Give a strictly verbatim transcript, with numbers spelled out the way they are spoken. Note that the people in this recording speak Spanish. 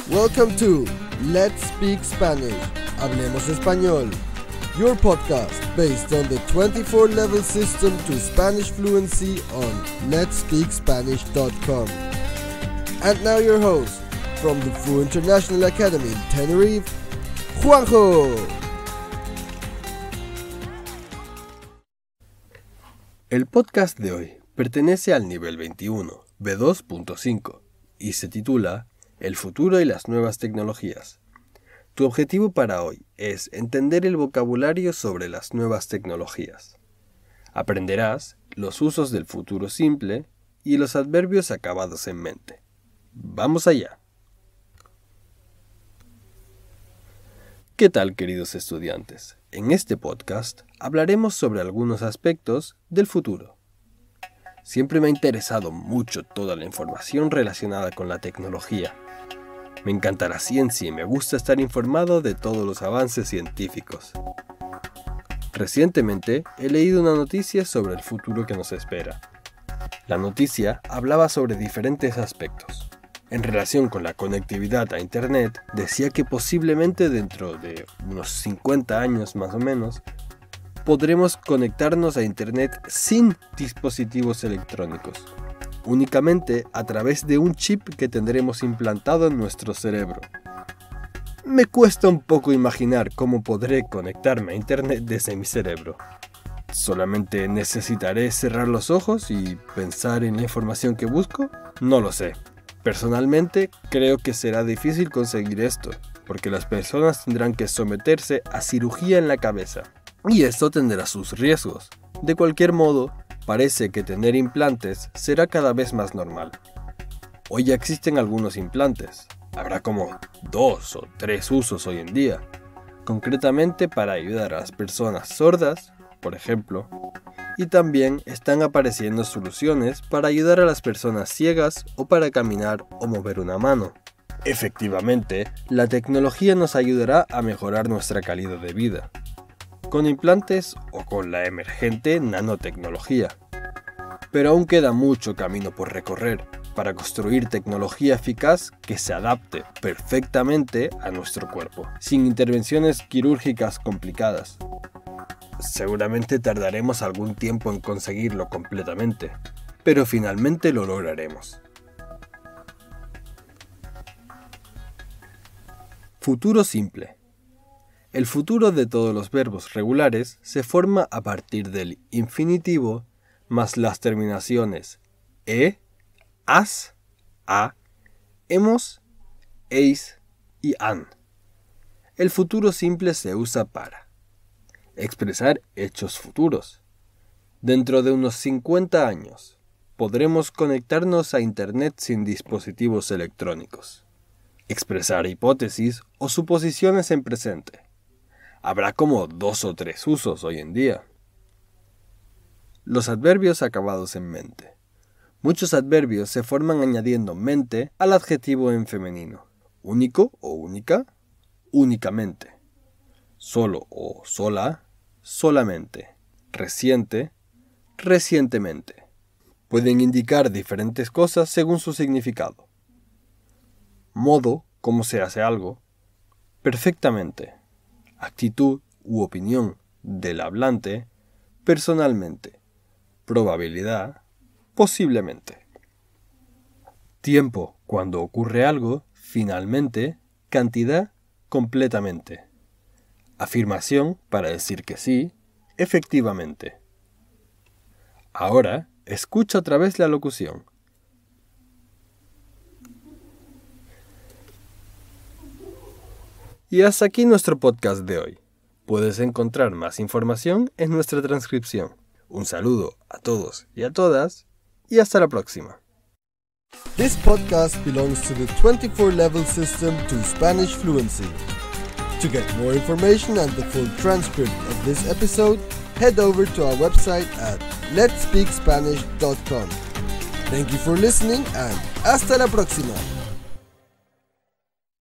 Welcome to Let's Speak Spanish, Hablemos Español, your podcast based on the twenty-four level system to Spanish fluency on lets speak spanish dot com. And now your host, from the Fu International Academy in Tenerife, Juanjo. El podcast de hoy pertenece al nivel veintiuno, B dos punto cinco, y se titula El futuro y las nuevas tecnologías. Tu objetivo para hoy es entender el vocabulario sobre las nuevas tecnologías. Aprenderás los usos del futuro simple y los adverbios acabados en mente. ¡Vamos allá! ¿Qué tal, queridos estudiantes? En este podcast hablaremos sobre algunos aspectos del futuro. Siempre me ha interesado mucho toda la información relacionada con la tecnología. Me encanta la ciencia y me gusta estar informado de todos los avances científicos. Recientemente he leído una noticia sobre el futuro que nos espera. La noticia hablaba sobre diferentes aspectos. En relación con la conectividad a Internet, decía que posiblemente dentro de unos cincuenta años más o menos, podremos conectarnos a Internet sin dispositivos electrónicos, únicamente a través de un chip que tendremos implantado en nuestro cerebro. Me cuesta un poco imaginar cómo podré conectarme a Internet desde mi cerebro. ¿Solamente necesitaré cerrar los ojos y pensar en la información que busco? No lo sé. Personalmente, creo que será difícil conseguir esto, porque las personas tendrán que someterse a cirugía en la cabeza. Y esto tendrá sus riesgos. De cualquier modo, parece que tener implantes será cada vez más normal. Hoy ya existen algunos implantes. Habrá como dos o tres usos hoy en día. Concretamente para ayudar a las personas sordas, por ejemplo. Y también están apareciendo soluciones para ayudar a las personas ciegas o para caminar o mover una mano. Efectivamente, la tecnología nos ayudará a mejorar nuestra calidad de vida, con implantes o con la emergente nanotecnología. Pero aún queda mucho camino por recorrer para construir tecnología eficaz que se adapte perfectamente a nuestro cuerpo, sin intervenciones quirúrgicas complicadas. Seguramente tardaremos algún tiempo en conseguirlo completamente, pero finalmente lo lograremos. Futuro simple. El futuro de todos los verbos regulares se forma a partir del infinitivo más las terminaciones e, as, a, hemos, eis y an. El futuro simple se usa para expresar hechos futuros. Dentro de unos cincuenta años, podremos conectarnos a Internet sin dispositivos electrónicos. Expresar hipótesis o suposiciones en presente. Habrá como dos o tres usos hoy en día. Los adverbios acabados en mente. Muchos adverbios se forman añadiendo mente al adjetivo en femenino. Único o única, únicamente. Solo o sola, solamente. Reciente, recientemente. Pueden indicar diferentes cosas según su significado. Modo, cómo se hace algo. Perfectamente. Actitud u opinión del hablante. Personalmente. Probabilidad. Posiblemente. Tiempo, cuando ocurre algo. Finalmente. Cantidad, completamente. Afirmación, para decir que sí, efectivamente. Ahora, escucha otra vez la locución. Y hasta aquí nuestro podcast de hoy. Puedes encontrar más información en nuestra transcripción. Un saludo a todos y a todas, y hasta la próxima. This podcast belongs to the twenty-four level system to Spanish fluency. To get more information and the full transcript of this episode, head over to our website at lets speak spanish dot com. Thank you for listening and hasta la próxima!